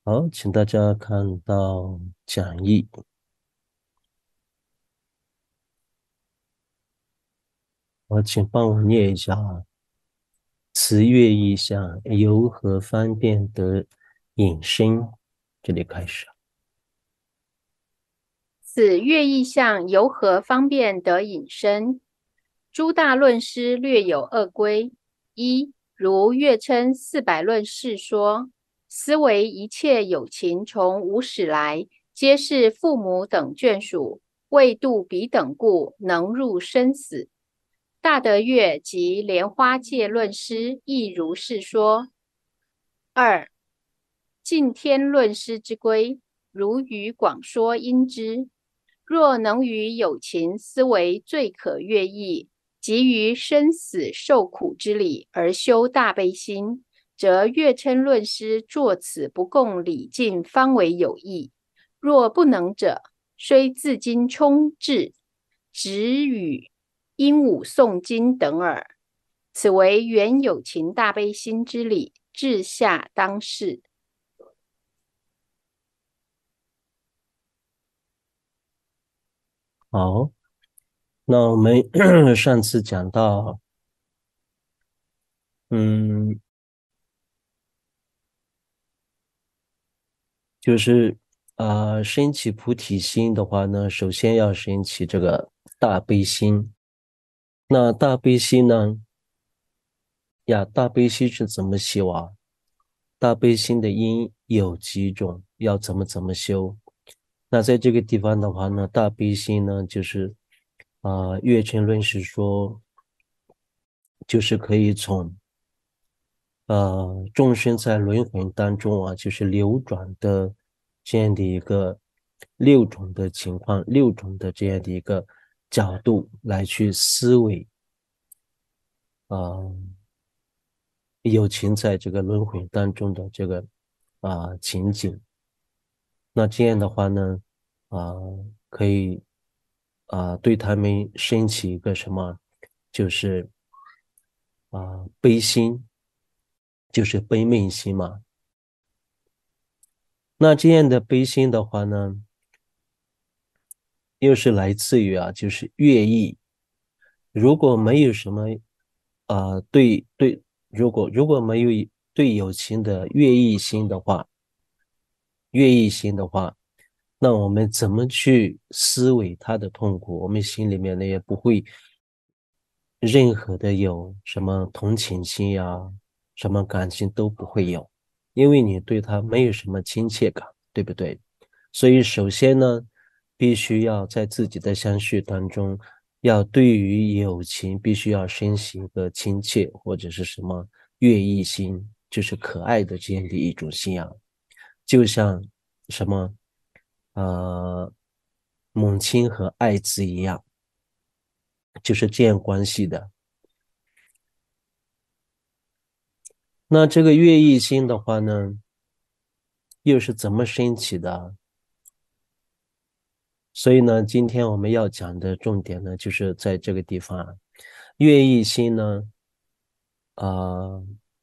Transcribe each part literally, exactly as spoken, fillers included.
好，请大家看到讲义。我请帮我念一下啊。此乐意象，由何方便得引申？这里开始。 此乐意象由何方便得引申？诸大论师略有二归：一，如乐称四百论释说，思维一切有情从无始来，皆是父母等眷属，为度彼等故，能入生死。大德乐及莲花戒论师亦如是说。二，尽天论师之规，如与广说因之。若能于有情思维最可悦意，及于生死受苦之理而修大悲心，则乐称论师作此不共礼敬，方为有益。若不能者，虽自经充志，只与鹦鹉诵经等耳。此为原有情大悲心之理，至下当世。 好，那我们上次讲到，嗯，就是啊、呃升起菩提心的话呢，首先要升起这个大悲心。那大悲心呢，呀，大悲心是怎么修啊？大悲心的因有几种，要怎么怎么修？那在这个地方的话呢，大悲心呢，就是啊、呃月称论是说，就是可以从呃众生在轮回当中啊，就是流转的这样的一个六种的情况，六种的这样的一个角度来去思维啊、呃有情在这个轮回当中的这个啊、呃情景。那这样的话呢，啊、可以啊、对他们升起一个什么，就是啊、悲心，就是悲悯心嘛。那这样的悲心的话呢，又是来自于啊，就是乐意。如果没有什么啊、对对，如果如果没有对友情的乐意心的话，乐意心的话，那我们怎么去思维他的痛苦？我们心里面呢也不会任何的有什么同情心呀，什么感情都不会有，因为你对他没有什么亲切感，对不对？所以首先呢，必须要在自己的相续当中，要对于友情必须要升起一个亲切或者是什么悦意心，就是可爱的这样的一种信仰。就像什么呃母亲和爱子一样，就是这样关系的。那这个乐意心的话呢，又是怎么升起的？所以呢，今天我们要讲的重点呢，就是在这个地方啊。乐意心呢，啊、呃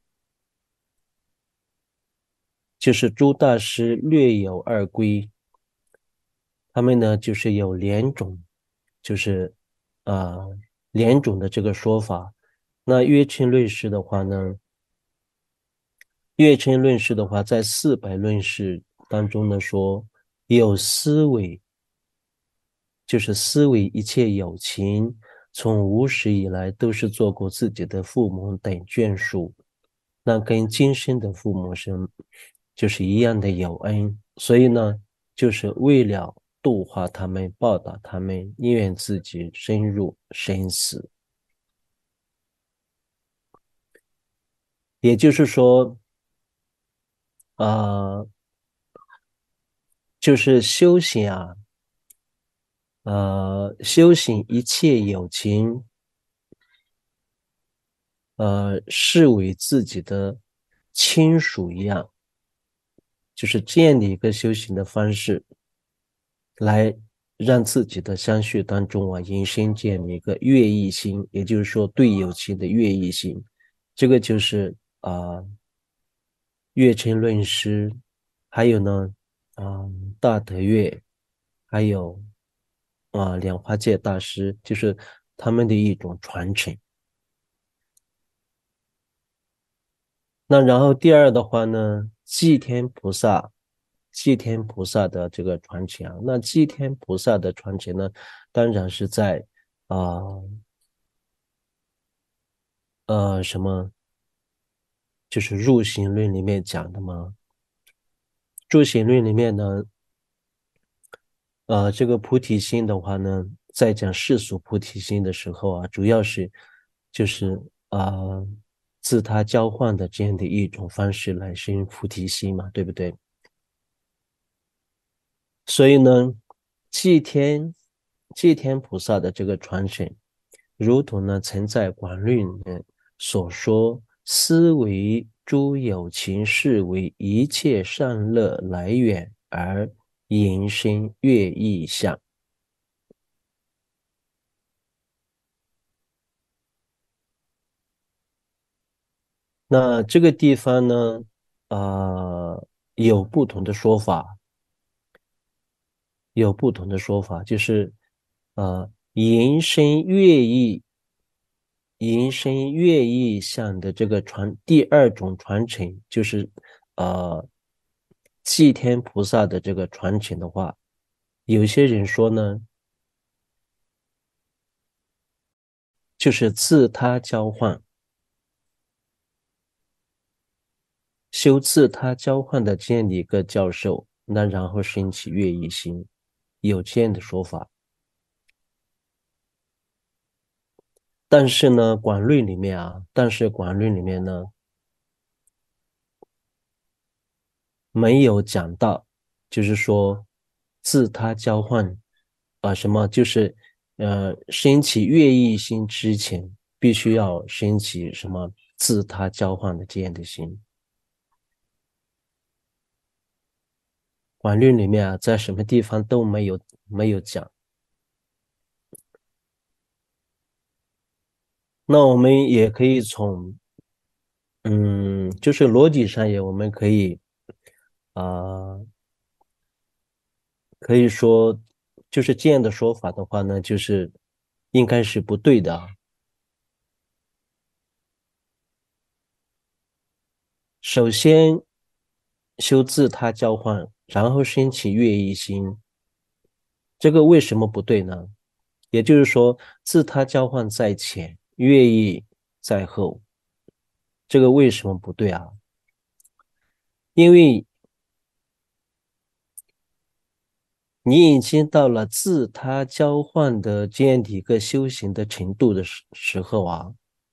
就是诸大师略有二归，他们呢就是有两种，就是啊、呃两种的这个说法。那乐称论师的话呢，乐称论师的话，在四百论师当中呢说，有思维，就是思维一切有情，从无始以来都是做过自己的父母等眷属，那跟今生的父母是就是一样的有恩，所以呢，就是为了度化他们，报答他们，宁愿自己深入生死。也就是说，啊、呃就是修行啊，呃，修行一切有情，呃，视为自己的亲属一样，就是这样的一个修行的方式，来让自己的相续当中啊，引申这样的一个乐意心，也就是说对有情的乐意心，这个就是啊、呃，乐称论师， 还有呢，啊、大德月，还有啊、莲花戒大师，就是他们的一种传承。那然后第二的话呢，祭天菩萨，祭天菩萨的这个传承啊，那祭天菩萨的传承呢，当然是在啊呃，呃什么，就是入行论里面讲的嘛。入行论里面呢，呃，这个菩提心的话呢，在讲世俗菩提心的时候啊，主要是就是啊、呃自他交换的这样的一种方式来实现菩提心嘛，对不对？所以呢，祭天祭天菩萨的这个传承，如同呢曾在广论里面所说，思维诸有情事为一切善乐来源而延伸乐意相。那这个地方呢，呃，有不同的说法，有不同的说法，就是呃，延伸乐意延伸乐意向的这个传第二种传承，就是呃祭天菩萨的这个传承的话，有些人说呢，就是自他交换，修自他交换的这样的一个教授，那然后升起乐意心，有这样的说法。但是呢，广论里面啊，但是广论里面呢，没有讲到，就是说自他交换啊、什么，就是呃升起乐意心之前，必须要升起什么自他交换的这样的心。广论里面啊，在什么地方都没有没有讲。那我们也可以从嗯，就是逻辑上也我们可以啊、呃可以说就是这样的说法的话呢，就是应该是不对的啊。首先修自他交换，然后升起乐意心，这个为什么不对呢？也就是说，自他交换在前，乐意在后，这个为什么不对啊？因为你已经到了自他交换的这样的一个修行的程度的时时候啊，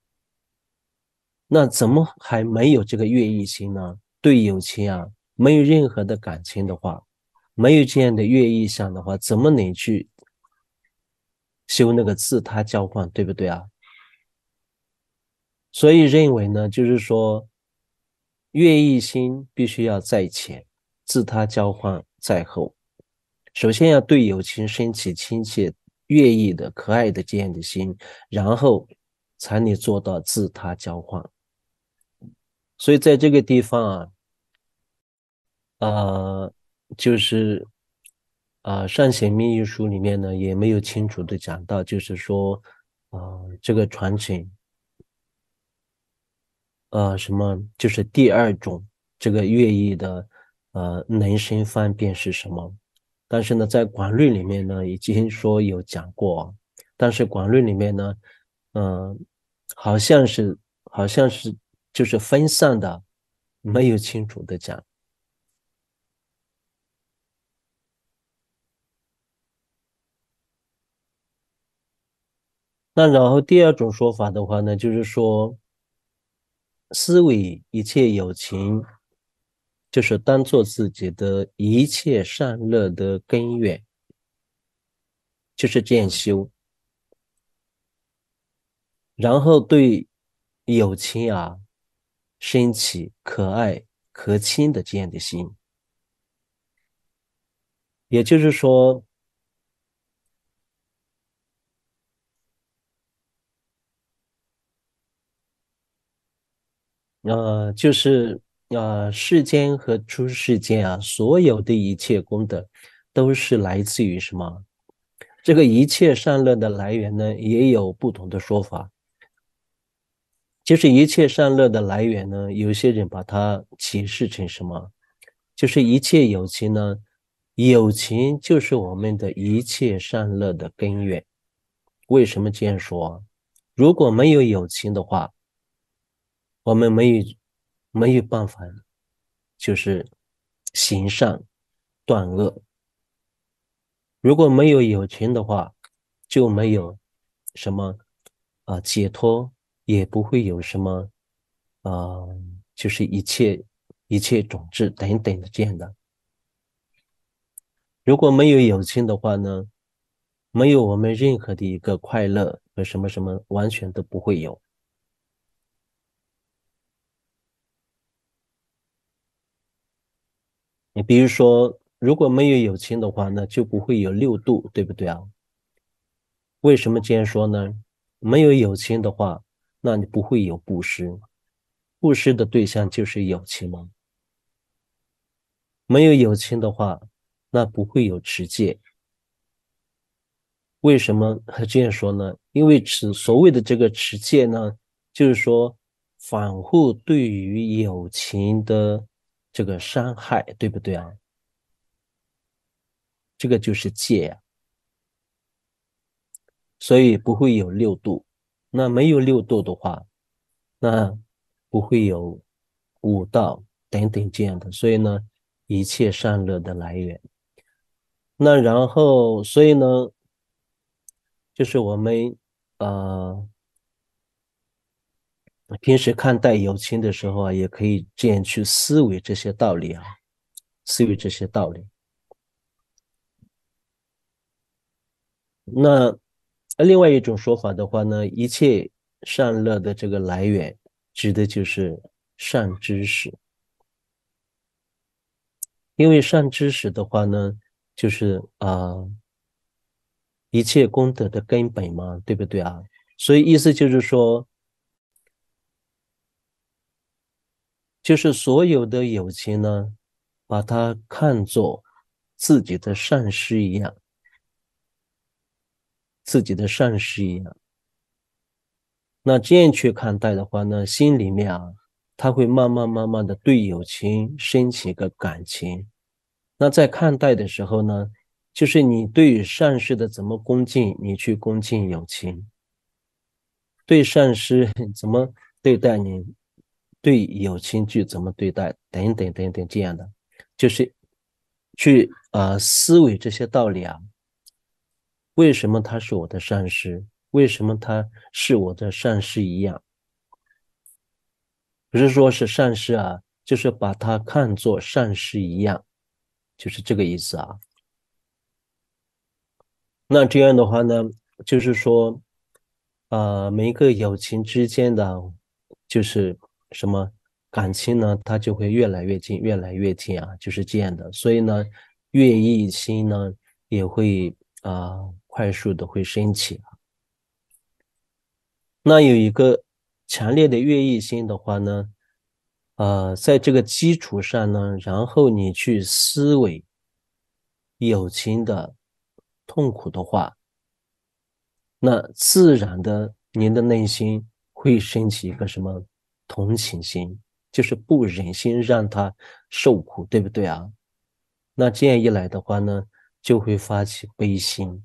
那怎么还没有这个乐意心呢？对友情啊，没有任何的感情的话，没有这样的乐意相的话，怎么能去修那个自他交换，对不对啊？所以认为呢，就是说，乐意心必须要在前，自他交换在后。首先要对友情升起亲切、乐意的、可爱的这样的心，然后才能做到自他交换。所以在这个地方啊，呃，就是啊，《善显密意书》里面呢，也没有清楚的讲到，就是说，呃，这个传承，呃，什么，就是第二种这个乐意的，呃，能生方便是什么？但是呢，在广论里面呢，已经说有讲过，但是广论里面呢，嗯、好像是好像是就是分散的，没有清楚的讲。那然后第二种说法的话呢，就是说，思维一切有情，就是当做自己的一切善乐的根源，就是这样修。然后对友情啊，升起可爱可亲的这样的心。也就是说，呃，就是啊、世间和出世间啊，所有的一切功德都是来自于什么？这个一切善乐的来源呢，也有不同的说法。就是一切善乐的来源呢，有些人把它解释成什么？就是一切有情呢，有情就是我们的一切善乐的根源。为什么这样说？如果没有有情的话，我们没有没有办法，就是行善断恶。如果没有有情的话，就没有什么啊、呃解脱，也不会有什么啊、呃就是一切一切种子等等的这样的。如果没有有情的话呢，没有我们任何的一个快乐和什么什么，完全都不会有。你比如说，如果没有有情的话呢，就不会有六度，对不对啊？为什么这样说呢？没有有情的话，那你不会有布施，布施的对象就是有情嘛。没有有情的话，那不会有持戒。为什么这样说呢？因为持所谓的这个持戒呢，就是说反护对于有情的这个伤害，对不对啊？这个就是戒呀、所以不会有六度。那没有六度的话，那不会有五道等等这样的。所以呢，一切善乐的来源。那然后，所以呢，就是我们呃平时看待友情的时候啊，也可以这样去思维这些道理啊，思维这些道理。那另外一种说法的话呢，一切善乐的这个来源，指的就是善知识。因为善知识的话呢，就是啊、呃一切功德的根本嘛，对不对啊？所以意思就是说，就是所有的友情呢，把它看作自己的善事一样，自己的善事一样。那这样去看待的话呢，心里面啊，他会慢慢慢慢的对友情升起一个感情。那在看待的时候呢，就是你对于善事的怎么恭敬，你去恭敬友情；对善事怎么对待你，对友情去怎么对待，等等等等这样的，就是去啊、呃思维这些道理啊。为什么他是我的善事？为什么他是我的善事一样？不是说是善事啊，就是把它看作善事一样，就是这个意思啊。那这样的话呢，就是说，啊、每一个友情之间的，就是什么感情呢，它就会越来越近，越来越近啊，就是这样的。所以呢，乐意心呢也会啊、快速的会升起。那有一个强烈的乐意心的话呢，呃，在这个基础上呢，然后你去思维友情的痛苦的话，那自然的您的内心会升起一个什么同情心，就是不忍心让他受苦，对不对啊？那这样一来的话呢，就会发起悲心。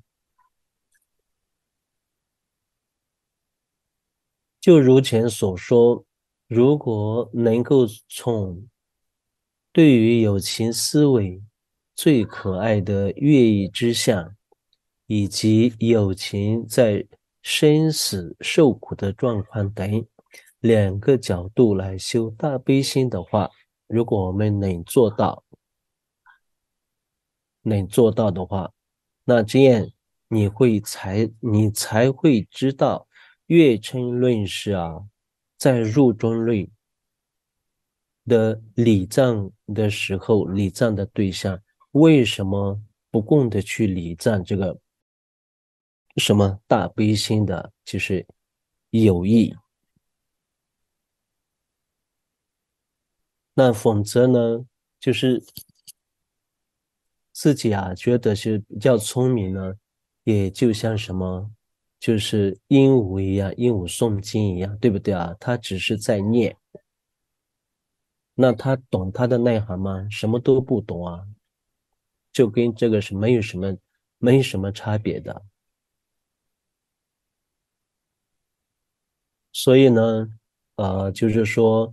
就如前所说，如果能够从对于友情思维最可爱的乐意之相，以及友情在生死受苦的状况等两个角度来修大悲心的话，如果我们能做到，能做到的话，那这样你会才你才会知道月称论是啊，在入中论的礼赞的时候，礼赞的对象为什么不共的去礼赞这个什么大悲心的，就是有意。 那否则呢，就是自己啊觉得是比较聪明呢，也就像什么，就是鹦鹉一样，鹦鹉诵经一样，对不对啊？他只是在念，那他懂他的内涵吗？什么都不懂啊，就跟这个是没有什么没有什么差别的。所以呢，呃，就是说，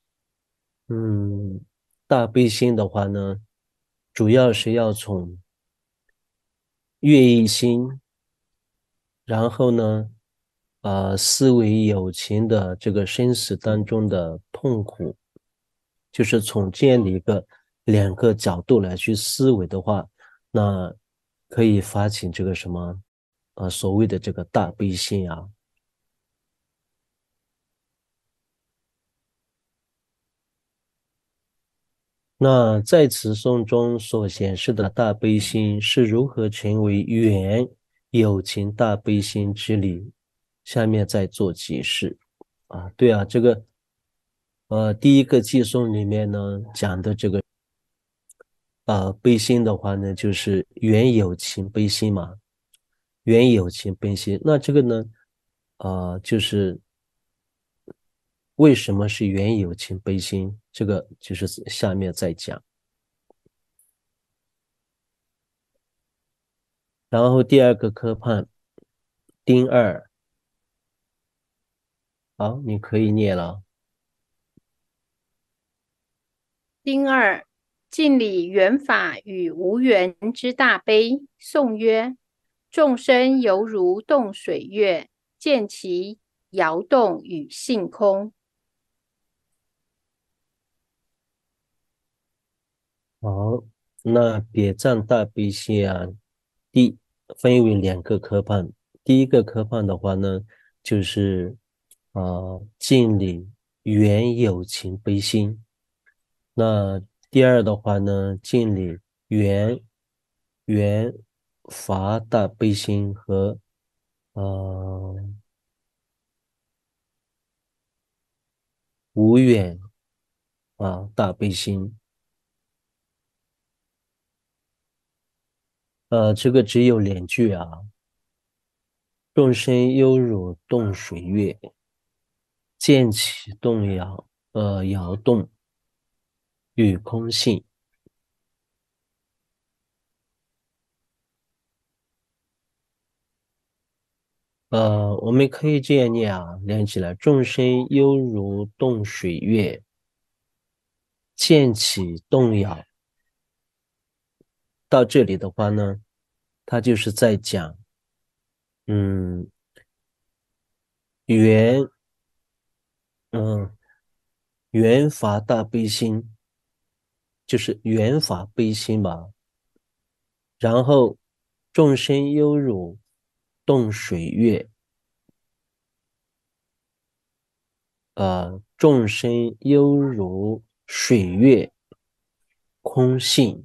嗯，大悲心的话呢，主要是要从乐意心，然后呢，呃，思维有情的这个生死当中的痛苦，就是从这样的一个两个角度来去思维的话，那可以发起这个什么，呃，所谓的这个大悲心啊。那在此颂中所显示的大悲心是如何成为原有情大悲心之理？下面再做解释。啊，对啊，这个呃，第一个寄颂里面呢讲的这个呃悲心的话呢，就是原有情悲心嘛，原有情悲心。那这个呢，呃，就是为什么是原有情悲心？这个就是下面再讲。然后第二个科判，丁二，好，你可以念了。 丁二，敬礼缘法与无缘之大悲。颂曰：众生犹如动水月，见其摇动与性空。 好，那别藏大悲心啊，第分为两个科判。第一个科判的话呢，就是啊、呃敬礼原有情悲心。那第二的话呢，敬礼原原法大悲心和呃无远啊大悲心。呃，这个只有两句啊，众生犹如动水月，见其动摇，呃，摇动与空性。呃，我们可以这样念啊，连起来，众生犹如动水月，见其动摇。到这里的话呢，他就是在讲，嗯，缘，嗯，缘法大悲心，就是缘法悲心吧。然后众生犹如动水月，呃，众生犹如水月空性。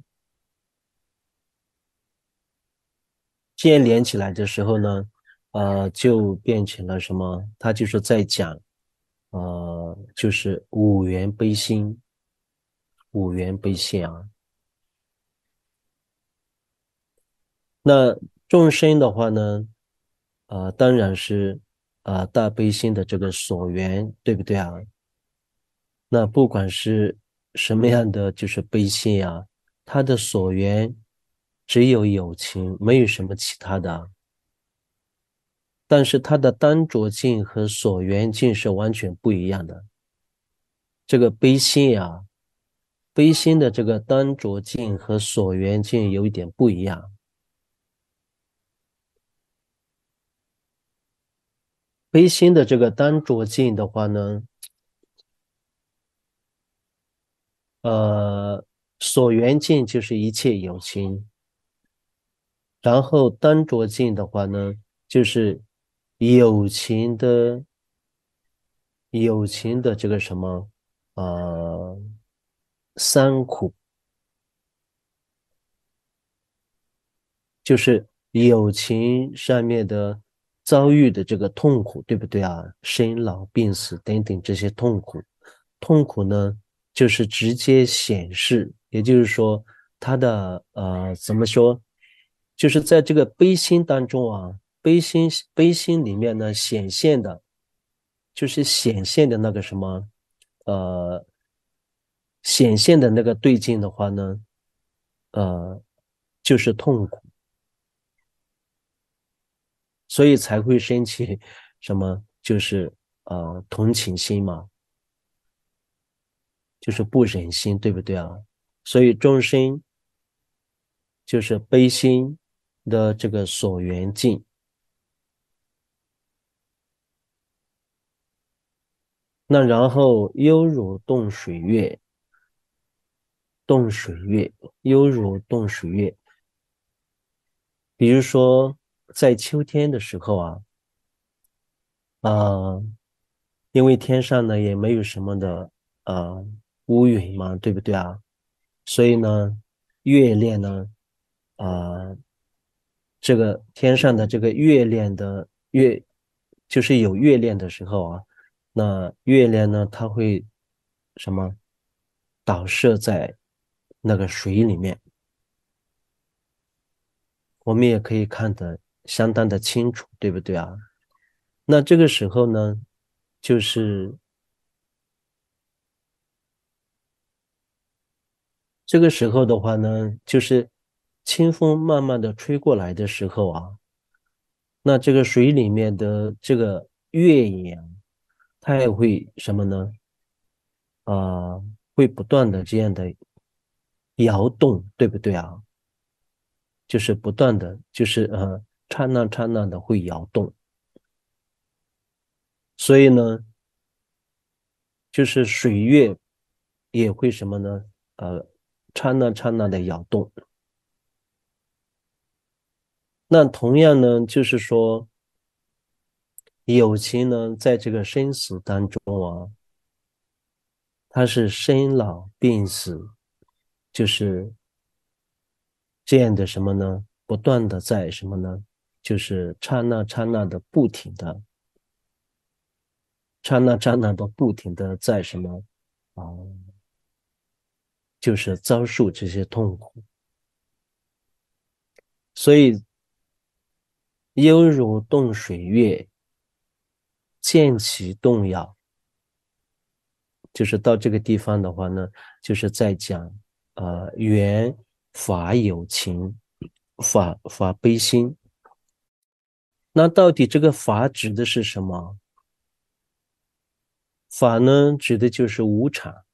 这样连起来的时候呢，呃，就变成了什么？他就是在讲，呃，就是五缘悲心，五缘悲心啊。那众生的话呢，呃，当然是呃大悲心的这个所缘，对不对啊？那不管是什么样的就是悲心啊，它的所缘只有友情，没有什么其他的啊。但是它的单着境和所缘境是完全不一样的。这个悲心呀，悲心的这个单着境和所缘境有一点不一样。悲心的这个单着境的话呢，呃，所缘境就是一切有情，然后单着境的话呢，就是有情的有情的这个什么，呃，三苦，就是友情上面的遭遇的这个痛苦，对不对啊？生老病死等等这些痛苦，痛苦呢？ 就是直接显示，也就是说，它的呃怎么说，就是在这个悲心当中啊，悲心悲心里面呢显现的，就是显现的那个什么，呃，显现的那个对境的话呢，呃，就是痛苦，所以才会升起什么，就是呃同情心嘛。就是不忍心，对不对啊？所以众生就是悲心的这个所缘境。那然后忧如冻水月，冻水月，忧如冻水月。比如说在秋天的时候啊，啊、因为天上呢也没有什么的呃乌云嘛，对不对啊？所以呢，月亮呢，啊、这个天上的这个月亮的月，就是有月亮的时候啊，那月亮呢，它会什么倒射在那个水里面，我们也可以看得相当的清楚，对不对啊？那这个时候呢，就是这个时候的话呢，就是清风慢慢的吹过来的时候啊，那这个水里面的这个月影，它也会什么呢？啊、会不断的这样的摇动，对不对啊？就是不断的，就是呃，刹那刹那的会摇动。所以呢，就是水月也会什么呢？呃，刹那刹那的摇动。那同样呢，就是说，友情呢，在这个生死当中啊，它是生老病死，就是这样的什么呢？不断的在什么呢？就是刹那刹那的不停的，刹那刹那的不停的在什么啊、就是遭受这些痛苦。所以忧如冻水月，见其动摇。就是到这个地方的话呢，就是在讲呃缘法有情，法法悲心。那到底这个法指的是什么？法呢，指的就是无常。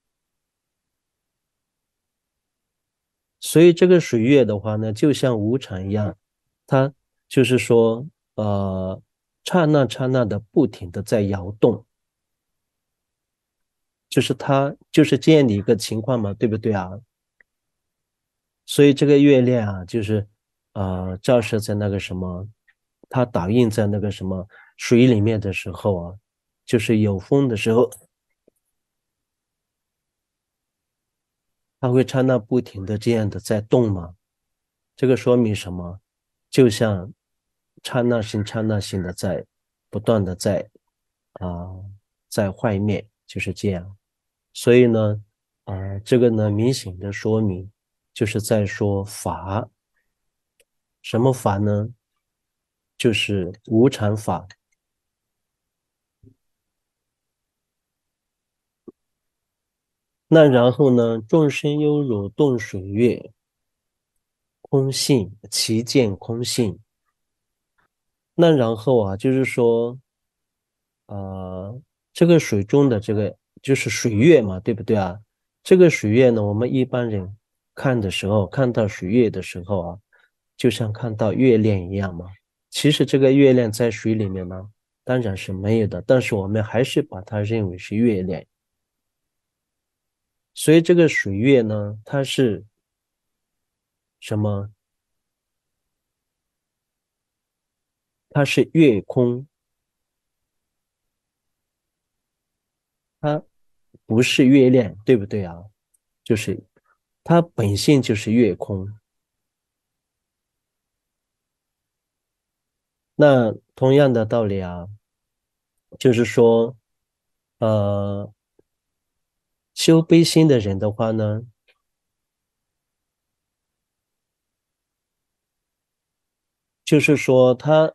所以这个水月的话呢，就像无常一样，它就是说，呃，刹那刹那的不停的在摇动，就是它就是这样的一个情况嘛，对不对啊？所以这个月亮啊，就是呃，照射在那个什么，它打印在那个什么水里面的时候啊，就是有风的时候，它会刹那不停的这样的在动嘛。这个说明什么？就像刹那性、刹那性的在不断的在啊、呃在坏灭，就是这样。所以呢，啊、呃这个呢，明显的说明就是在说法，什么法呢？就是无常法。那然后呢，众生忧如冻水月，空性其见空性。那然后啊，就是说，呃，这个水中的这个就是水月嘛，对不对啊？这个水月呢，我们一般人看的时候，看到水月的时候啊，就像看到月亮一样嘛。其实这个月亮在水里面呢，当然是没有的，但是我们还是把它认为是月亮。所以这个水月呢，它是什么？它是月空，它不是月亮，对不对啊？就是它本性就是月空。那同样的道理啊，就是说，呃， 修悲心的人的话呢，就是说他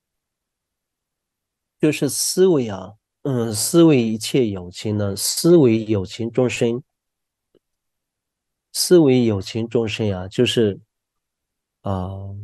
就是思维啊，嗯，思维一切有情呢，思维有情众生，思维有情众生啊，就是啊、呃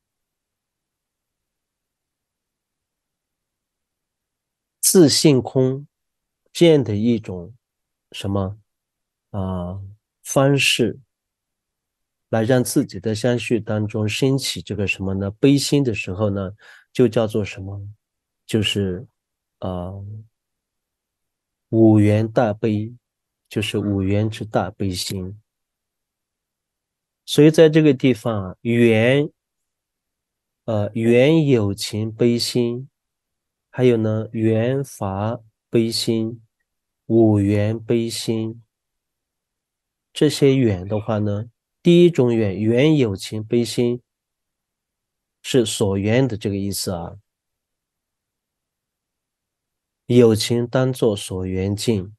自性空这样的一种什么啊、呃方式，来让自己的相续当中升起这个什么呢？悲心的时候呢，就叫做什么？就是呃五缘大悲，就是五缘之大悲心。所以在这个地方啊，缘呃缘有情悲心，还有呢缘法悲心、五缘悲心，这些缘的话呢，第一种缘缘有情悲心是所缘的这个意思啊，有情当作所缘境，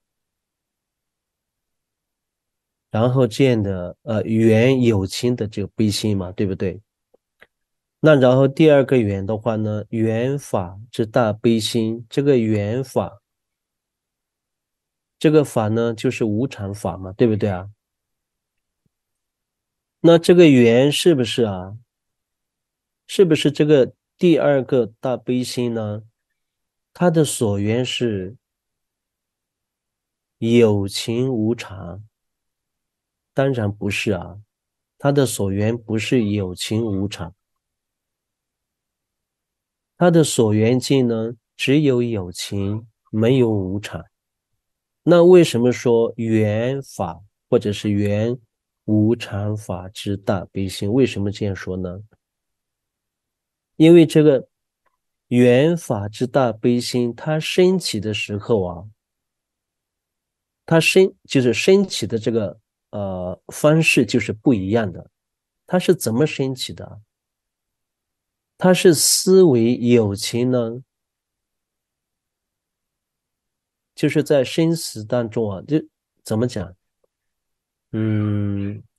然后这样的呃缘有情的这个悲心嘛，对不对？那然后第二个缘的话呢，缘法之大悲心，这个缘法，这个法呢就是无常法嘛，对不对啊？那这个缘是不是啊？是不是这个第二个大悲心呢？它的所缘是有情无常？当然不是啊，它的所缘不是有情无常，它的所缘境呢只有有情，没有无常。那为什么说缘法或者是缘无常法之大悲心？为什么这样说呢？因为这个缘法之大悲心，它升起的时候啊，它升就是升起的这个呃方式就是不一样的。它是怎么升起的？它是思维有情呢，就是在生死当中啊，就怎么讲？嗯，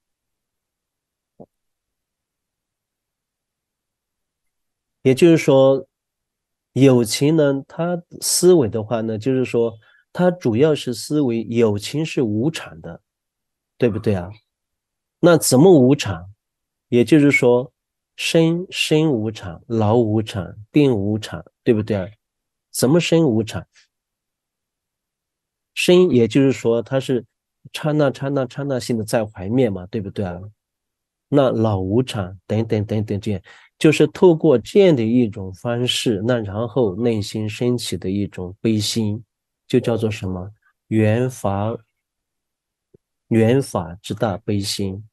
也就是说，有情呢，它思维的话呢，就是说，它主要是思维有情是无常的，对不对啊？那怎么无常？也就是说，生生无常，老无常，病无常，对不对啊？怎么生无常？生也就是说，它是刹那刹那刹那性的在怀灭嘛，对不对啊？那老无常等等等等这样，就是透过这样的一种方式，那然后内心升起的一种悲心，就叫做什么？缘法缘法之大悲心。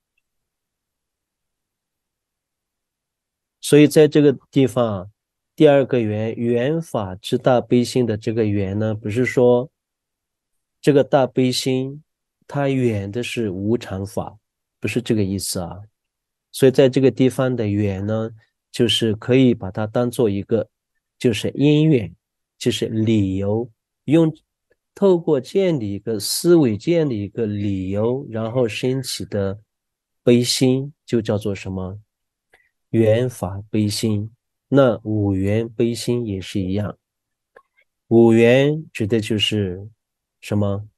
所以在这个地方，第二个缘缘法之大悲心的这个缘呢，不是说这个大悲心它缘的是无常法，不是这个意思啊。所以在这个地方的缘呢，就是可以把它当做一个，就是因缘，就是理由，用透过这样的一个思维，这样的一个理由，然后升起的悲心，就叫做什么？缘法悲心。那五缘悲心也是一样，五缘指的就是什么？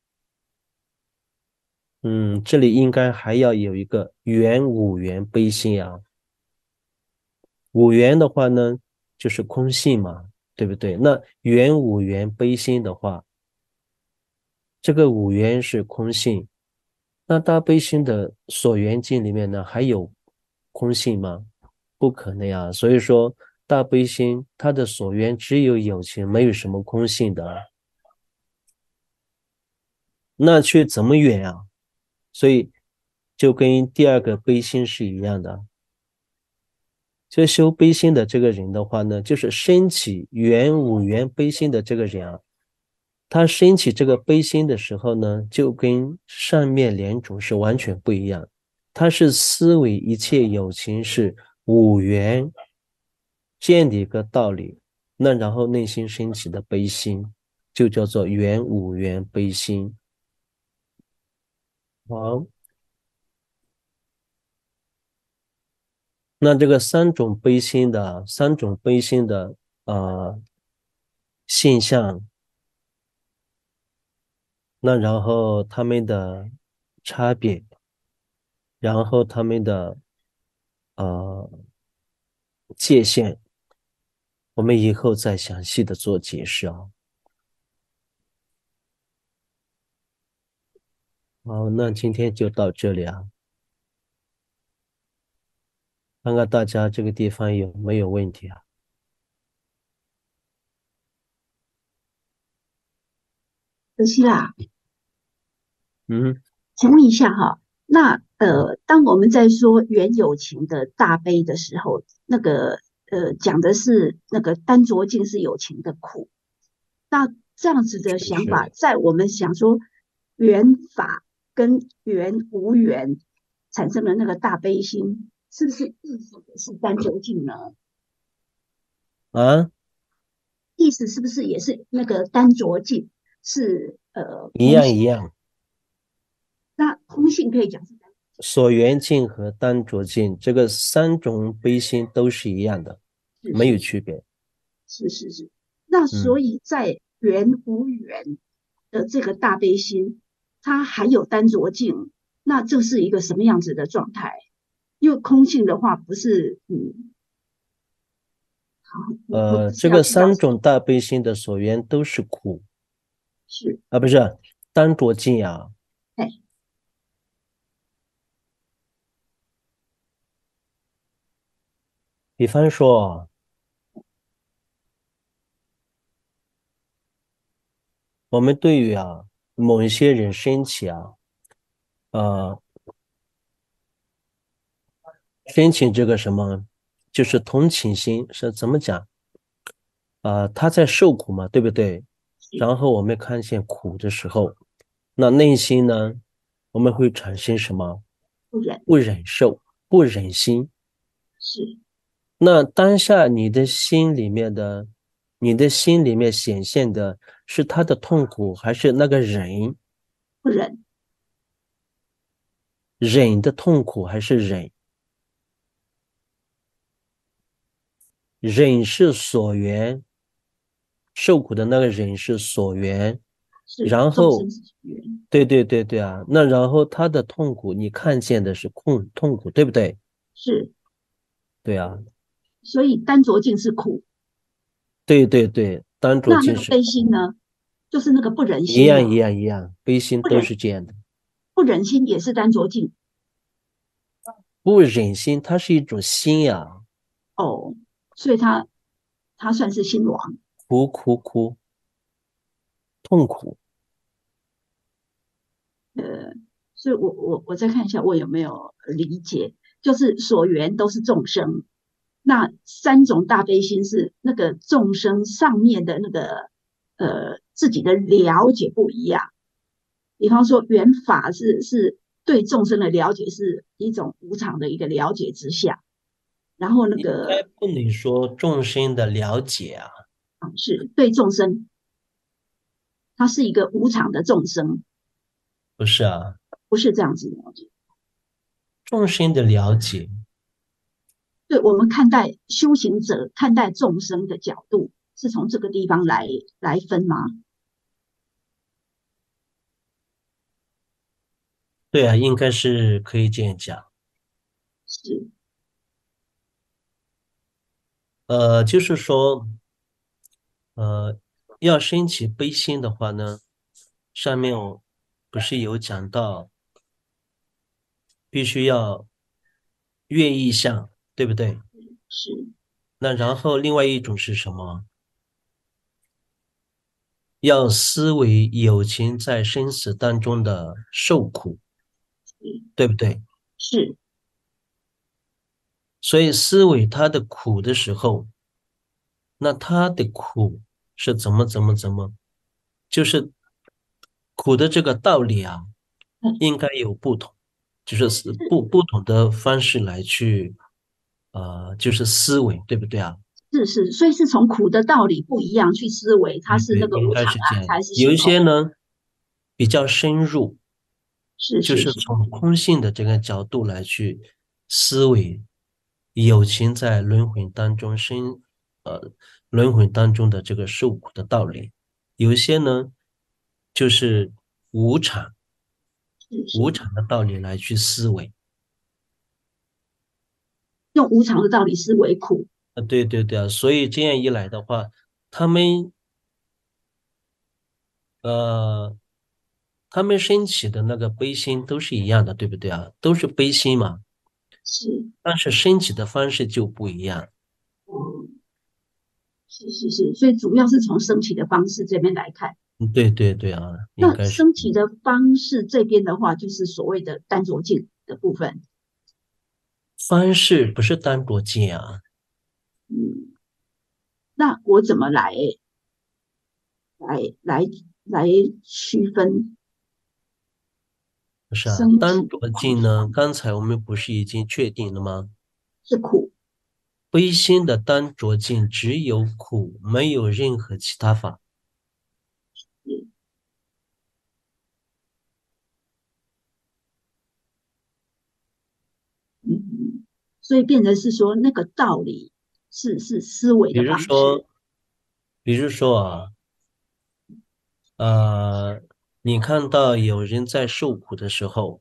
嗯，这里应该还要有一个缘五缘悲心啊。五缘的话呢，就是空性嘛，对不对？那缘五缘悲心的话，这个五缘是空性，那大悲心的所缘境里面呢，还有空性吗？不可能呀。所以说，大悲心它的所缘只有有情，没有什么空性的。那去怎么远啊？所以就跟第二个悲心是一样的。就修悲心的这个人的话呢，就是升起圆五缘悲心的这个人啊，他升起这个悲心的时候呢，就跟上面两种是完全不一样。他是思维一切有情是五缘这样的一个道理，那然后内心升起的悲心，就叫做缘五缘悲心。 好，那这个三种悲心的三种悲心的呃现象，那然后他们的差别，然后他们的呃界限，我们以后再详细的做解释啊。好，那今天就到这里啊，看看大家这个地方有没有问题啊？ 可惜啦， 嗯， 请问一下哈，那呃，当我们在说缘有情的大悲的时候，那个呃讲的是那个单着境是有情的苦，那这样子的想法， 是在我们想说缘法跟缘无缘产生的那个大悲心，是不是意思也是单着境呢？ 啊， 意思是不是也是那个单着境是呃一空性？ 样一样， 那空性可以讲是单所缘境和单着境这个三种悲心都是一样的，没有是是区别。 是是是。那所嗯， 以在缘无缘的这个大悲心，它还有单着境，那这是一个什么样子的状态？因为空性的话，不是嗯，好，我我呃， 不是这个要知道三种大悲心的所缘都是苦是啊，不是单着境啊。 哎比方说，我们对于啊某一些人生起啊，呃，申请这个什么，就是同情心是怎么讲？啊、呃他在受苦嘛，对不对？ 是然后我们看见苦的时候，那内心呢，我们会产生什么？ 不忍不忍受，不忍心。 是那当下你的心里面的，你的心里面显现的是他的痛苦，还是那个忍不忍忍的痛苦，还是忍忍是所缘，受苦的那个忍是所缘， 是然后， 众生是缘对对对对啊，那然后他的痛苦，你看见的是痛痛苦，对不对？ 是， 对啊， 所以单着境是苦。 对对对，单着那那个尽是苦， 悲心呢，就是那个不忍心呢， 一样一样一样，悲心都不忍是这样的。 不忍心也是单着境不忍心，它是一种心呀， 哦，所以他他算是心王。 苦苦苦，痛苦。 呃，所以我我我再看一下我有没有理解，就是所缘都是众生，那三种大悲心是那个众生上面的那个呃自己的了解不一样，比方说缘法是是对众生的了解是一种无常的一个了解之下，然后那应该个不能说众生的了解啊， 啊是对众生，它是一个无常的众生， 不是啊， 不是这样子了解。 众生的了解， 对我们看待修行者、看待众生的角度，是从这个地方来来分吗？ 对啊，应该是可以这样讲。 是呃，就是说，呃，要升起悲心的话呢，上面我不是有讲到，必须要愿意向，对不对？ 是那然后另外一种是什么？要思维有情在生死当中的受苦，对不对？ 是所以思维他的苦的时候，那他的苦是怎么怎么怎么，就是苦的这个道理啊，应该有不同，就是是不不同的方式来去，呃，就是思维，对不对啊？ 是是，所以是从苦的道理不一样去思维，它对对， 是那个应该无常啊， 是这样的。 还是有一心痛？ 些呢比较深入， 就是是是是， 从空性的这个角度来去思维有情在轮回当中生，呃，轮回当中的这个受苦的道理。有一些呢，就是无常， 是是， 无常的道理来去思维。 用无常的道理思维苦。 啊，对对对啊，所以这样一来的话，他们呃，他们升起的那个悲心都是一样的，对不对啊？都是悲心嘛， 是， 但是升起的方式就不一样。 嗯，是是是，所以主要是从升起的方式这边来看。 嗯对对对啊，应那该是升起的方式这边的话，就是所谓的单浊镜的部分。 方式不是单薄见啊， 嗯，那我怎么来来来来区分不是啊， 升起单薄镜呢？刚才我们不是已经确定了吗？ 是苦？ 悲心的单着镜只有苦，没有任何其他法。 嗯，所以变成是说那个道理是是思维比如的方式。 说，比如说啊，呃，你看到有人在受苦的时候，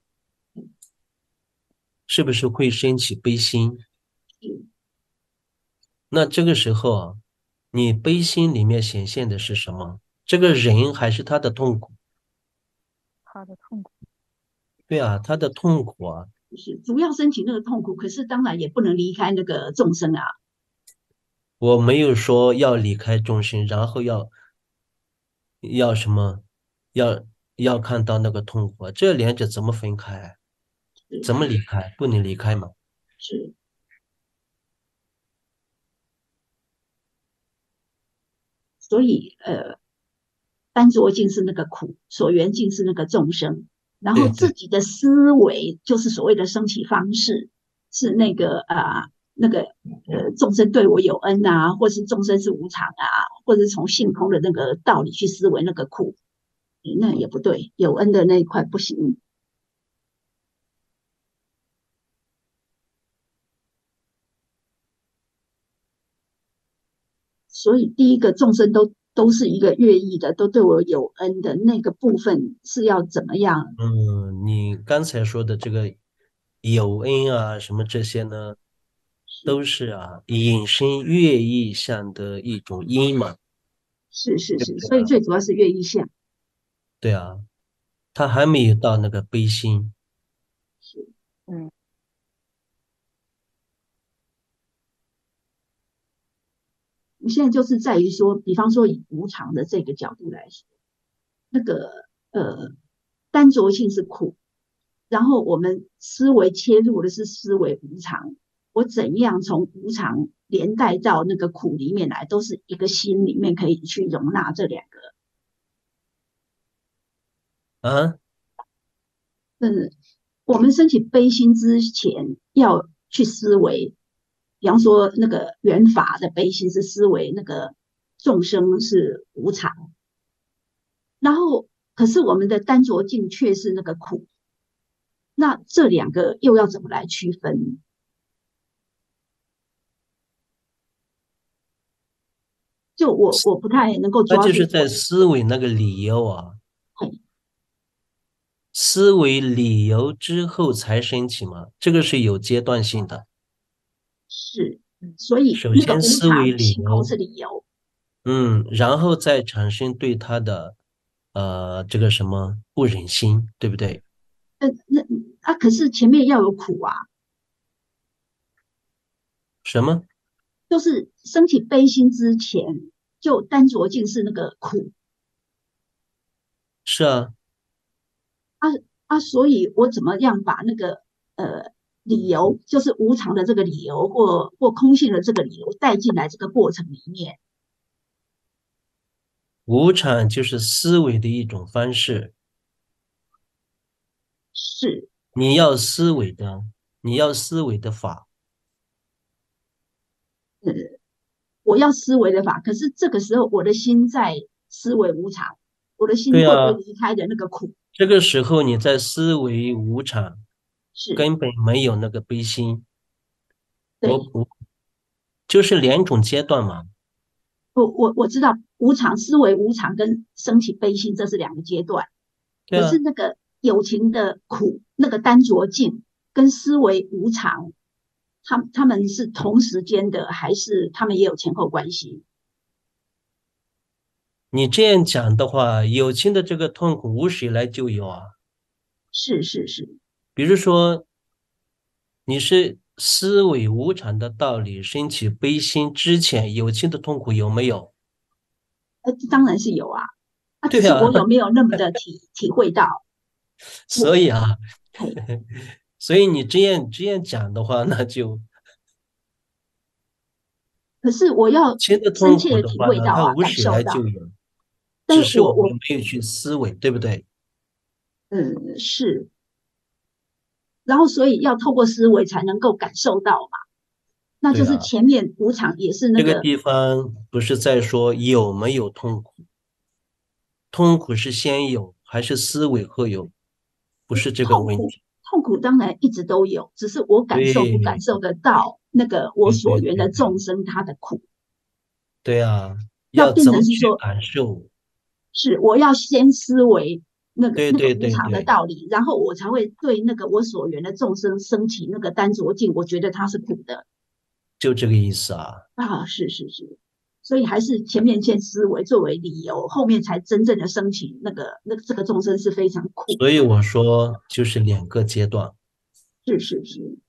是不是会升起悲心？那这个时候啊，你悲心里面显现的是什么？这个人还是他的痛苦？ 他的痛苦。 对啊，他的痛苦啊。 就是主要升起那个痛苦，可是当然也不能离开那个众生啊。 我没有说要离开众生，然后要要什么，要要看到那个痛苦啊，这两者怎么分开？怎么离开？不能离开嘛？ 是，所以呃，单着境是那个苦，所缘境是那个众生，然后对对， 自己的思维就是所谓的升起方式，是那个啊、呃、那个呃众生对我有恩啊，或是众生是无常啊，或者是从性空的那个道理去思维那个苦，那也不对，有恩的那一块不行。所以第一个众生都都是一个乐意的，都对我有恩的那个部分是要怎么样？ 嗯，你刚才说的这个有恩啊，什么这些呢，都是啊引申乐意象的一种因嘛， 是是是， 对不对啊？ 所以最主要是乐意相。 对啊，他还没有到那个悲心。 嗯， 现在就是在于说，比方说以无常的这个角度来说，那个呃单着性是苦，然后我们思维切入的是思维无常，我怎样从无常连带到那个苦里面来，都是一个心里面可以去容纳这两个。 啊， 嗯，我们升起悲心之前，要去思维，比方说那个缘法的悲心是思维那个众生是无常，然后可是我们的单着境却是那个苦，那这两个又要怎么来区分？就我我不太能够那抓住。 就是在思维那个理由啊， 嘿， 思维理由之后才升起嘛，这个是有阶段性的。 是，所以首那个无先思维常理由， 性空是理由。 嗯，然后再产生对他的呃这个什么不忍心，对不对？ 呃，那啊，可是前面要有苦啊， 什么？ 就是升起悲心之前，就单着境是那个苦。 是啊， 啊啊，所以我怎么样把那个呃理由，就是无常的这个理由，或或空性的这个理由带进来这个过程里面？ 无常就是思维的一种方式， 是， 你要思维的，你要思维的法， 呃，我要思维的法，可是这个时候我的心在思维无常，我的心会不会对啊， 离开的那个苦？ 这个时候你在思维无常， 是， 根本没有那个悲心。我对， 我就是两种阶段嘛。 我我我知道无常思维无常跟升起悲心这是两个阶段，可是对啊， 那个有情的苦，那个单着境跟思维无常，他他们是同时间的，还是他们也有前后关系？ 你这样讲的话，有情的这个痛苦无始以来就有啊。 是是是， 比如说，你是思维无常的道理升起悲心之前，有情的痛苦有没有？ 呃，当然是有啊，啊，只对啊， 是我有没有那么的体体会到？我所以啊， 嘿， 所以你这样这样讲的话，那就可是我要情的痛深切的体苦的话呢， 会到啊， 它无始以感受到， 来就有， 但只是我们是我我没有去思维，对不对？ 嗯是，然后所以要透过思维才能够感受到嘛，那就是对啊， 前面无常也是那个这个地方不是在说有没有痛苦，痛苦是先有还是思维后有，不是这个痛苦， 问题。 痛苦当然一直都有，只是我感受不感对受得到那个我对所缘的对对对众生他的苦， 对啊， 那变要怎么成是说， 去感受？ 是我要先思维那个那个对对无常的对对道理，然后我才会对那个我所缘的众生升起那个单着境，我觉得他是苦的就这个意思啊。 啊，是是是，所以还是前面先思维作为理由，后面才真正的升起那个那个这个众生是非常苦的， 所以我说就是两个阶段。 是是是。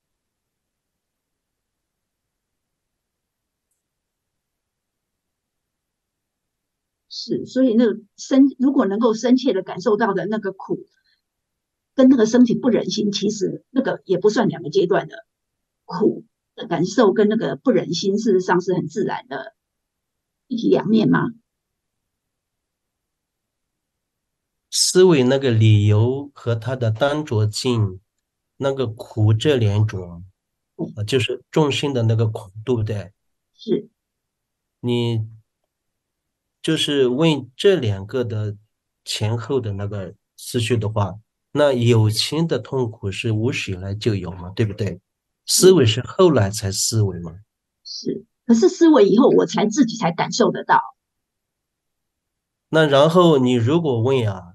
是，所以那个深，如果能够深切的感受到的那个苦，跟那个身体不忍心，其实那个也不算两个阶段的苦的感受，跟那个不忍心，事实上是很自然的一体两面嘛。 思维那个理由和他的当着境那个苦这两种， 嗯， 啊，就是众生的那个苦，对不对？ 是你就是问这两个的前后的那个次序的话，那有情的痛苦是无始以来就有嘛，对不对？思是维是后来才思维嘛。 是，可是思维以后，我才自己才感受得到。 那然后你如果问啊，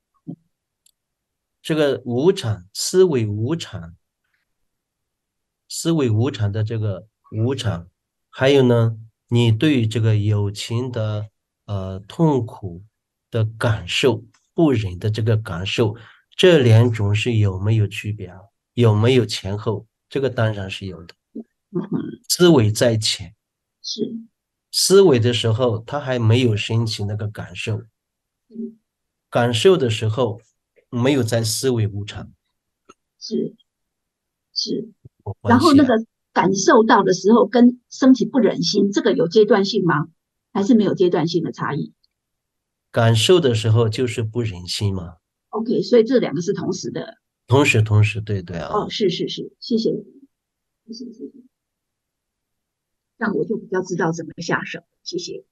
这个无常，思维无常，思维无常的这个无常，还有呢，你对于这个友情的呃痛苦的感受，不忍的这个感受，这两种是有没有区别啊？有没有前后？这个当然是有的。 嗯哼， 思维在前， 是思维的时候他还没有升起那个感受， 嗯感受的时候没有在思维无常， 是是， 有关系啊。 然后那个感受到的时候，跟升起不忍心，这个有阶段性吗？还是没有阶段性的差异感受的时候就是不忍心嘛。 ？OK，所以这两个是同时的。 同时，同时，对对哦， 啊。 是是是，谢谢你，谢谢谢谢，这样我就比较知道怎么下手，谢谢。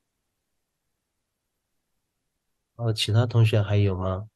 哦，其他同学还有吗？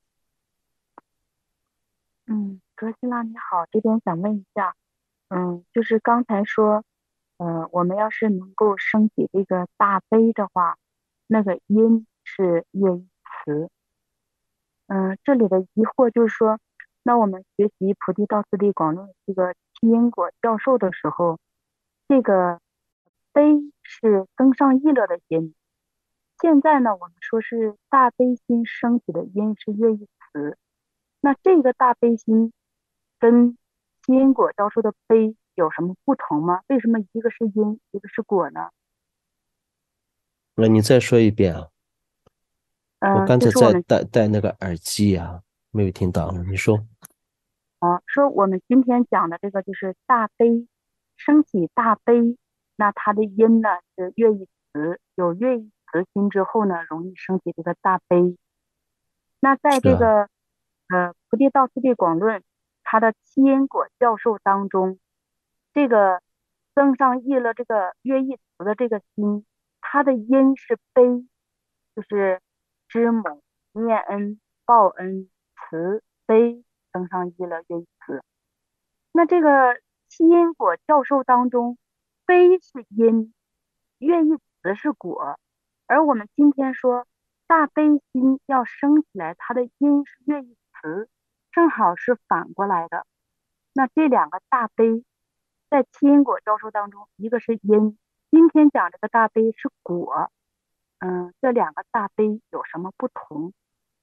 嗯，格西拉你好，这边想问一下，嗯，就是刚才说，呃，我们要是能够升起这个大悲的话，那个因是乐一词。嗯，这里的疑惑就是说，那我们学习《菩提道次第广论》这个七因果教授的时候，这个悲是增上意乐的因，现在呢，我们说是大悲心升起的因是乐一词。那这个大悲心跟七因果教授的悲有什么不同吗？为什么一个是因，一个是果呢？ 那你再说一遍啊！我嗯、呃刚才在就是我们戴戴那个耳机啊，没有听到。你说啊，说我们今天讲的这个就是大悲，升起大悲，那它的因呢是乐意词，有乐意词心之后呢，容易升起这个大悲。那在是啊， 这个呃《菩提道次第广论》它的七因果教授当中，这个增上译了这个乐意词的这个心，它的因是悲，就是知母念恩。 报恩慈悲增上一了乐意慈。那这个七因果教授当中，悲是因，乐意慈是果，而我们今天说大悲心要升起来，它的因是乐意慈，正好是反过来的。那这两个大悲在七因果教授当中，一个是因，今天讲这个大悲是果。嗯，这两个大悲有什么不同？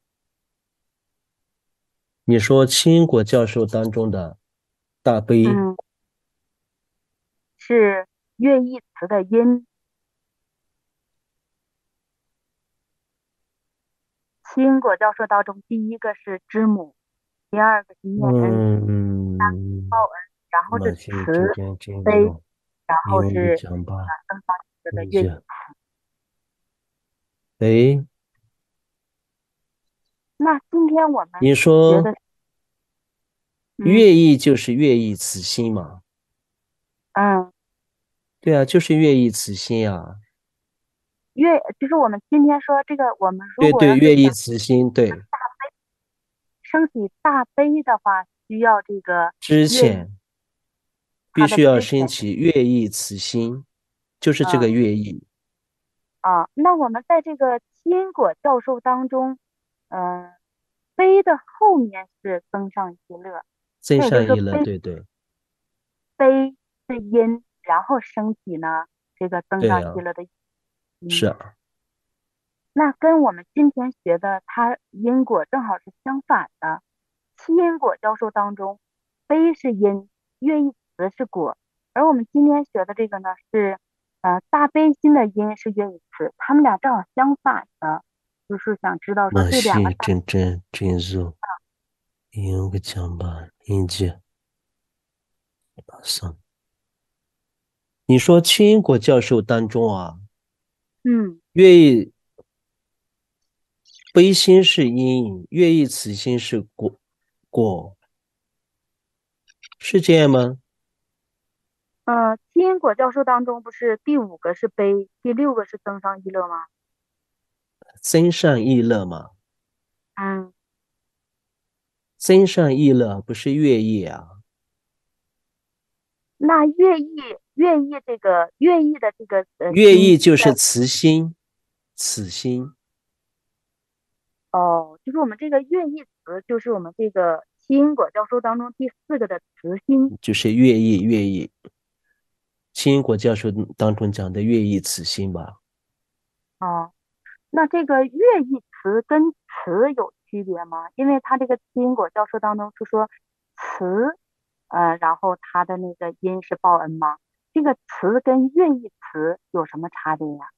你说七因果教授当中的大悲， 嗯，是乐意词的因。七因果教授当中，第一个是知母，第二个是念恩， 嗯， 报恩，然后是那慈就今天这悲， 个然后用一是讲吧， 增上一的理乐意。 解。哎， 那今天我们你学说的，嗯乐意就是乐意此心嘛？ 嗯， 对啊，就是乐意此心啊。 乐就是我们今天说这个，我们如对对， 果要是乐意想此心，对， 升起大悲的话，需要这个乐意知见必它的须要之前升起乐意此心，就是这个啊。 乐意。 啊，那我们在这个因果教授当中，嗯、悲的后面是增上一乐， 增那也就是上意了， 说悲对对悲是因，然后升起呢这个增对啊， 上一乐的因。 是啊， 那跟我们今天学的它因果正好是相反的。七因果教授当中，悲是因，乐意词是果，而我们今天学的这个呢是，呃，大悲心的因是乐意词，他们俩正好相反的，就是想知道说那这两个是真正真入，用个讲吧，应接马上。你说七因果教授当中啊， 嗯乐意悲心是因，乐意此心是果，果是这样吗？ 呃，七因果教授当中不是第五个是悲，第六个是增上一乐吗？ 增上意乐嘛， 嗯， 增上意乐不是乐意啊， 那乐意乐意这个乐意的这个呃乐心意就是在慈心，此心哦，就是我们这个乐意词，就是我们这个七因果教授当中第四个的慈心。 就是乐意，乐意。七因果教授当中讲的乐意此心吧， 哦，那这个乐意词跟词有区别吗？因为他这个七因果教授当中是说词，呃，然后他的那个因是报恩吗？这个词跟乐意词有什么差别呀？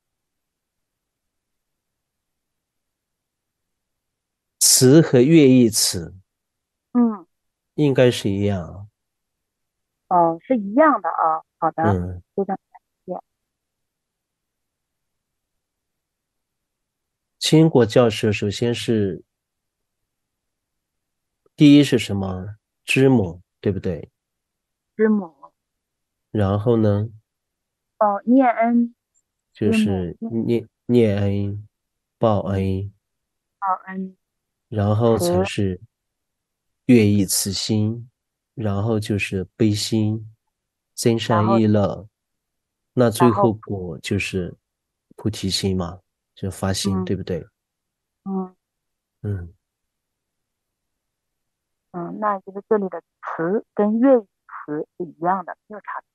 词和乐意词嗯， 应该是一样。 哦，是一样的啊。好的， 嗯， 非常感谢。 七因果教授首先是第一是什么？知母，对不对？ 知母， 然后呢， 哦，念恩，知母， 就是念念念恩、报恩， 报恩， 然后才慈， 是乐意慈心，然后就是悲心、增上然后意乐，那最然后后果就是菩提心嘛，就发心， 嗯对不对？ 嗯嗯， 嗯，那就是这里的词跟乐意词是一样的，没有差别。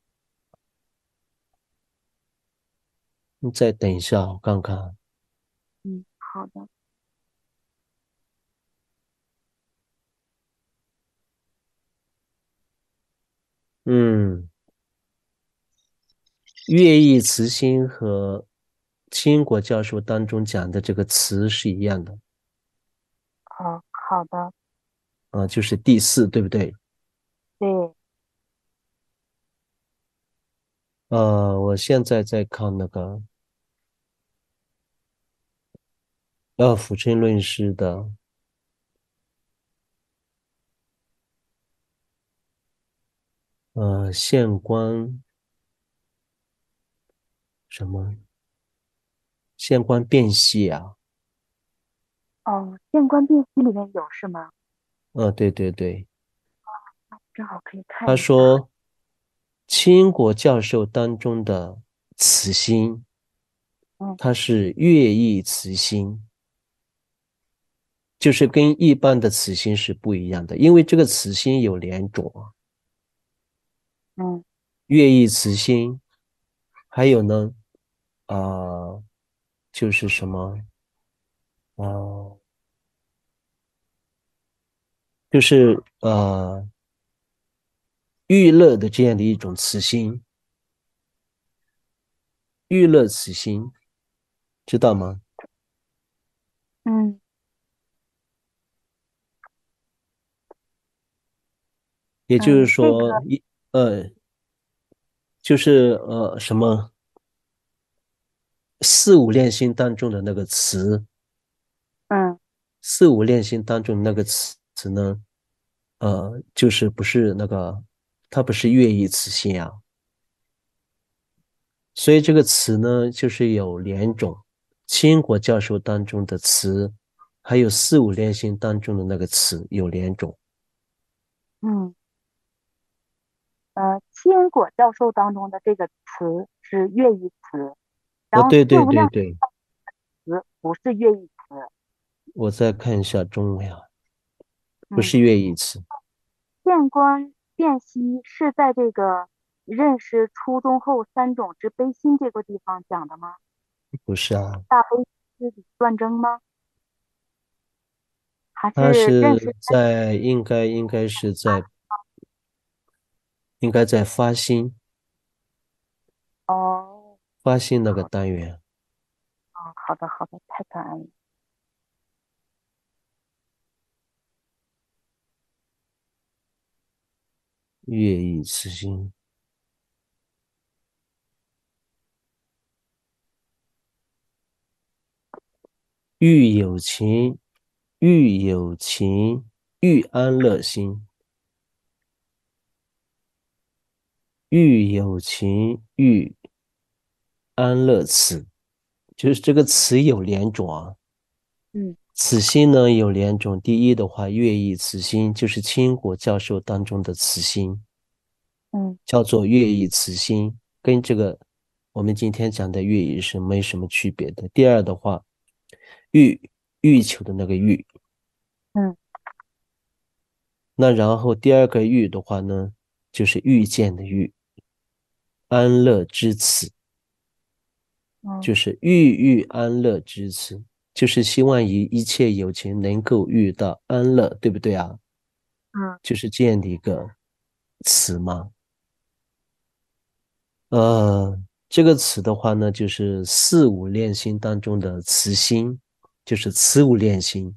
你再等一下，我看看。 嗯，好的。 嗯，乐意慈心和清果教授当中讲的这个词是一样的好好的， 啊，就是第四，对不对？ 对， 呃，我现在在看那个呃《抚春论师》的呃县官什么县官辨析啊， 哦，见观辨析里面有是吗？ 啊，对对对， 正好可以看他一下。 说清国教授当中的慈心， 嗯它是乐意慈心，就是跟一般的慈心是不一样的，因为这个慈心有两种啊， 嗯乐意慈心，还有呢，啊、呃就是什么啊、呃就是呃娱乐的这样的一种慈心，娱乐慈心，知道吗？ 嗯也就是嗯，这个说，一呃，就是呃什么四五练心当中的那个词， 嗯四五练心当中的那个词词呢，呃，就是不是那个，它不是乐意词性啊，所以这个词呢，就是有两种，清国教授当中的词，还有四五练心当中的那个词有两种。 嗯呃，千果教授当中的这个词是乐意词， 哦， 然后对对四无量对对， 词不是乐意词。 我再看一下中文啊，不嗯， 是乐意词， 见观辨析是在这个认识初中后三种之悲心这个地方讲的吗？ 不是啊， 大悲是理断争吗？还它是认识是在应该应该是在应该在发心哦发心那个单元， 哦，好的好的，太感恩了。 乐意慈心，欲有情，欲有情，欲安乐心，欲有情，欲安乐此，就是这个词有两种啊。 嗯此心呢有两种，第一的话，乐意此心就是清国教授当中的此心， 嗯叫做乐意此心，跟这个我们今天讲的乐意是没什么区别的。第二的话，欲欲求的那个欲， 嗯那然后第二个欲的话呢，就是遇见的欲，安乐之此， 嗯就是欲欲安乐之此，就是希望于一切有情能够遇到安乐，对不对啊？ 嗯就是这样的一个词嘛。呃，这个词的话呢，就是四五练心当中的慈心，就是慈五练心。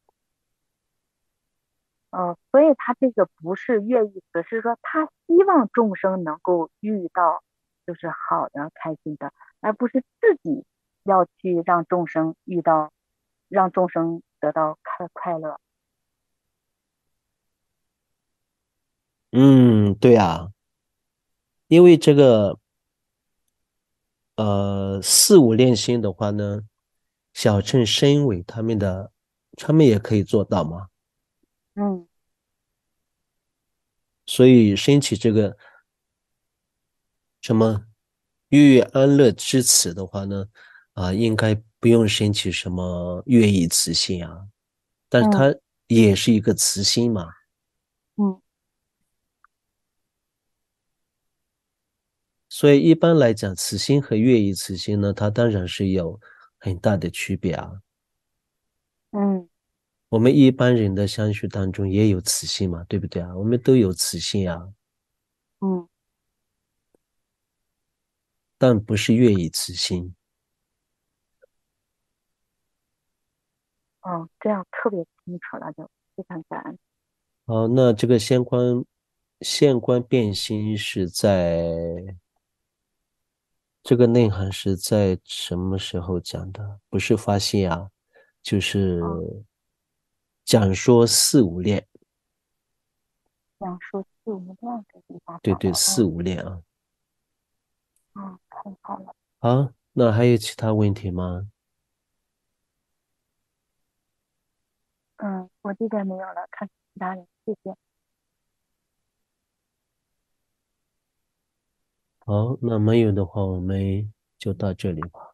呃，所以他这个不是乐意思，是说他希望众生能够遇到就是好的、开心的，而不是自己要去让众生遇到，让众生得到快快乐。 嗯，对啊，因为这个呃四五练心的话呢，小乘身为他们的，他们也可以做到嘛。 嗯所以升起这个什么欲安乐之词的话呢，啊，应该不用升起什么乐意词性啊，但是嗯它也是一个词心嘛。 嗯所以一般来讲，此心和乐意此心呢，它当然是有很大的区别啊。 嗯我们一般人的相续当中也有此心嘛，对不对啊？我们都有此心啊， 嗯但不是乐意此心。 哦，这样特别清楚了，就非常感恩。 好，那这个相关现观变心是在这个内涵是在什么时候讲的？不是发现啊，就是哦， 讲说四无量， 讲述四无量的地方对对， 讲的。 四哦无量啊。 哦，太好了。 好，那还有其他问题吗？ 嗯，我这边没有了，看其他人，谢谢。 好，那没有的话，我们就到这里吧。